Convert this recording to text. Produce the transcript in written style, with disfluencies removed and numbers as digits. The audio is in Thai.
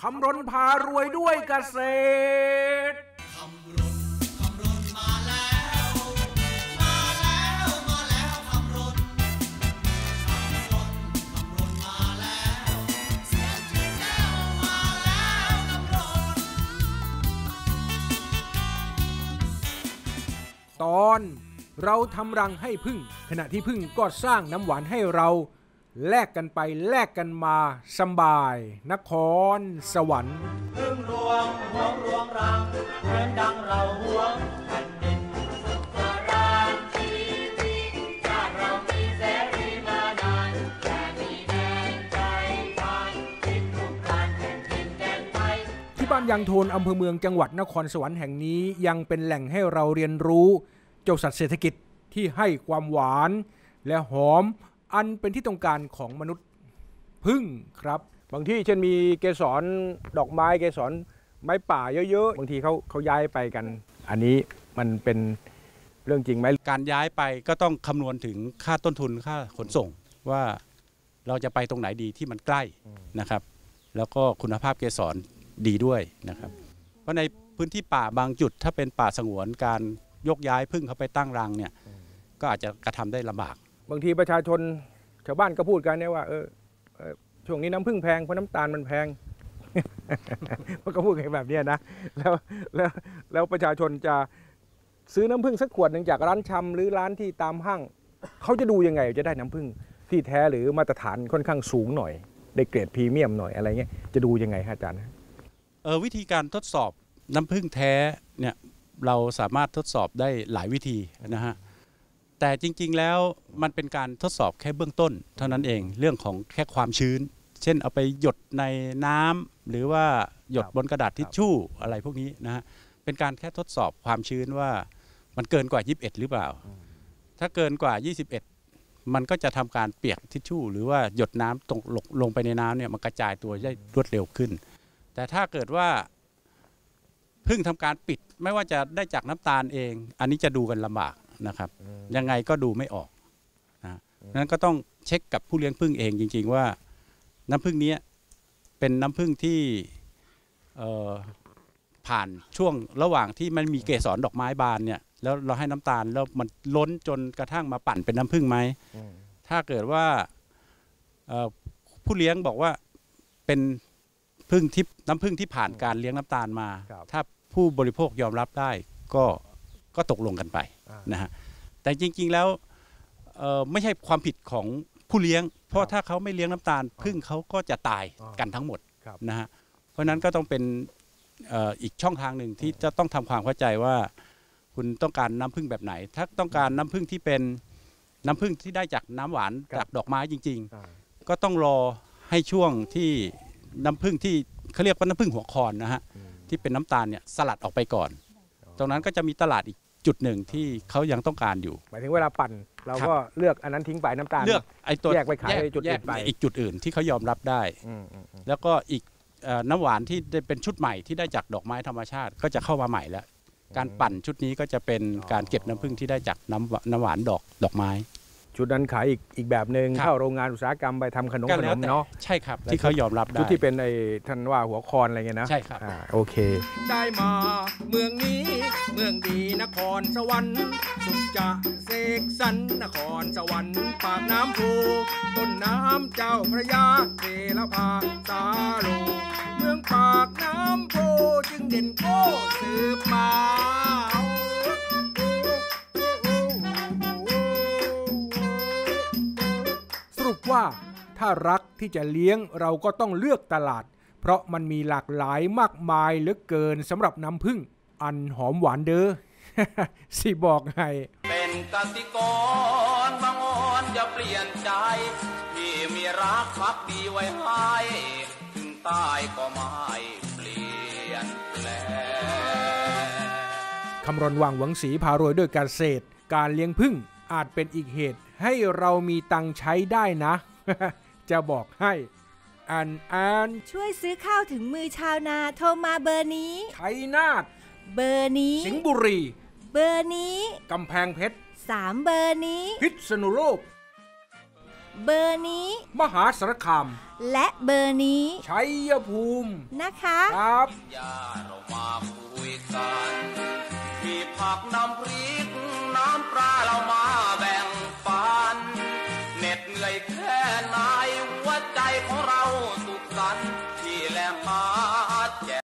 คำรณพารวยด้วยเกษตรตอนเราทำรังให้ผึ้งขณะที่ผึ้งก็สร้างน้ำหวานให้เราแลกกันไปแลกกันมาสบายนครสวรรค์ผึ้งรวงหวงรวงรังเหมือนดังเราหวงแผ่นดินสุขรามชีวิตชาติเรามีเสรีมานานแต่มีแดนใจพันคิดทุกการแผ่นดินแดนไทยที่บ้านยางโทนอำเภอเมืองจังหวัดนครสวรรค์แห่งนี้ยังเป็นแหล่งให้เราเรียนรู้เจ้าสัตว์เศรษฐกิจที่ให้ความหวานและหอมอันเป็นที่ต้องการของมนุษย์ผึ้งครับบางที่เช่นมีเกสรดอกไม้เกสรไม้ป่าเยอะๆบางทีเขาย้ายไปกันอันนี้มันเป็นเรื่องจริงไหมการย้ายไปก็ต้องคำนวณถึงค่าต้นทุนค่าขนส่งว่าเราจะไปตรงไหนดีที่มันใกล้นะครับแล้วก็คุณภาพเกสรดีด้วยนะครับเพราะในพื้นที่ป่าบางจุดถ้าเป็นป่าสงวนการยกย้ายผึ้งเขาไปตั้งรังเนี่ยก็อาจจะกระทำได้ลำบากบางทีประชาชนชาวบ้านก็พูดกันเนี่ยว่าช่วงนี้น้ำผึ้งแพงเพราะน้ำตาลมันแพง มันก็พูดกันแบบนี้นะแล้วประชาชนจะซื้อน้ำผึ้งสักขวดหนึ่งจากร้านชำหรือร้านที่ตามห้างเขาจะดูยังไงจะได้น้ำผึ้งที่แท้หรือมาตรฐานค่อนข้างสูงหน่อยได้เกรดพรีเมียมหน่อยอะไรเงี้ยจะดูยังไงอาจารย์วิธีการทดสอบน้ำผึ้งแท้เนี่ยเราสามารถทดสอบได้หลายวิธีนะฮะแต่จริงๆแล้วมันเป็นการทดสอบแค่เบื้องต้นเท่านั้นเองเรื่องของแค่ความชื้นเช่นเอาไปหยดในน้ำหรือว่าหยดบนกระดาษทิชชู่อะไรพวกนี้นะฮะเป็นการแค่ทดสอบความชื้นว่ามันเกินกว่า21หรือเปล่าถ้าเกินกว่า21มันก็จะทำการเปียกทิชชู่หรือว่าหยดน้ำตรงลงไปในน้ำเนี่ยมันกระจายตัวได้รวดเร็วขึ้นแต่ถ้าเกิดว่าผึ้งทำการปิดไม่ว่าจะได้จากน้ำตาลเองอันนี้จะดูกันลำบากนะครับยังไงก็ดูไม่ออกนะนั้นก็ต้องเช็คกับผู้เลี้ยงผึ้งเองจริงๆว่าน้ำผึ้งนี้เป็นน้ำผึ้งที่ผ่านช่วงระหว่างที่มันมีเกสรดอกไม้บานเนี่ยแล้วเราให้น้ำตาลแล้วมันล้นจนกระทั่งมาปั่นเป็นน้ำผึ้งไหมถ้าเกิดว่าผู้เลี้ยงบอกว่าเป็นผึ้งที่น้ำผึ้งที่ผ่านการเลี้ยงน้ำตาลมาถ้าผู้บริโภคยอมรับได้ก็ตกลงกันไปนะฮะแต่จริงๆแล้วไม่ใช่ความผิดของผู้เลี้ยงเพราะถ้าเขาไม่เลี้ยงน้ำตาลผึ้งเขาก็จะตายกันทั้งหมดนะฮะเพราะนั้นก็ต้องเป็นอีกช่องทางหนึ่งที่จะต้องทำความเข้าใจว่าคุณต้องการน้ำผึ้งแบบไหนถ้าต้องการน้ำผึ้งที่เป็นน้ำผึ้งที่ได้จากน้ำหวานจากดอกไม้จริงๆก็ต้องรอให้ช่วงที่น้ำผึ้งที่เขาเรียกว่าน้ำผึ้งหัวคอนนะฮะที่เป็นน้ำตาลเนี่ยสลัดออกไปก่อนตรงนั้นก็จะมีตลาดอีกจุดหนึ่งที่เขายังต้องการอยู่หมายถึงเวลาปั่นเราก็เลือกอันนั้นทิ้งไปน้ำตาลเลือกไอ้ตัวแยกไปขายจุดอื่นไปอีกจุดอื่นที่เขายอมรับได้แล้วก็อีกน้ำหวานที่เป็นชุดใหม่ที่ได้จากดอกไม้ธรรมชาติก็จะเข้ามาใหม่แล้วการปั่นชุดนี้ก็จะเป็นการเก็บน้ำผึ้งที่ได้จากน้ำหวานดอกไม้ชุดนั้นขายอีกแบบหนึ่งเข้าโรงงานอุตสาหกรรมไปทำขนมเนาะใช่ครับที่เขายอมรับได้ชุดที่เป็นไอ้ท่านว่าหัวคอนอะไรเงี้ยนะใช่ครับโอเคได้มาเมืองนี้เมืองดีนครสวรรค์สุขจะเสกสรรนครสวรรค์ปากน้ำโพต้นน้ำเจ้าพระยาเทลภาสาโลเมืองปากน้ำโพจึงเด่นโก้สืบมาว่าถ้ารักที่จะเลี้ยงเราก็ต้องเลือกตลาดเพราะมันมีหลากหลายมากมายเหลือเกินสำหรับน้ำผึ้งอันหอมหวานเด้อ สิบอกให้เป็นกสิกรบางอ่อนอย่าเปลี่ยนใจที่มีรักพักดีไว้ให้ถึงตายก็ไม่เปลี่ยนแปลงคำรณวังหวังศรีพารวยด้วยเกษตรการเลี้ยงผึ้งอาจเป็นอีกเหตุให้เรามีตังใช้ได้นะ จะบอกให้อันช่วยซื้อข้าวถึงมือชาวนาโทรมาเบอร์นี้ชัยนาทเบอร์นี้สิงห์บุรีเบอร์นี้กำแพงเพชร 3เบอร์นี้พิษณุโลกเบอร์นี้มหาสารคามและเบอร์นี้ชัยภูมินะคะครับอย่าเรามาคุยกันมีผักน้ำ